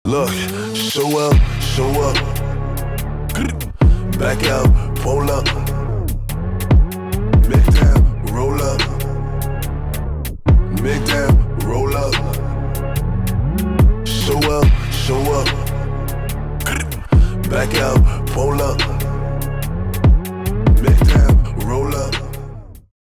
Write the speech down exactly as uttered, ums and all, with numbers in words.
Look, show up, show up. Back out, pull up. Make down, roll up. Make down, roll up. Show up, show up. Back out, pull up. Make down, roll up.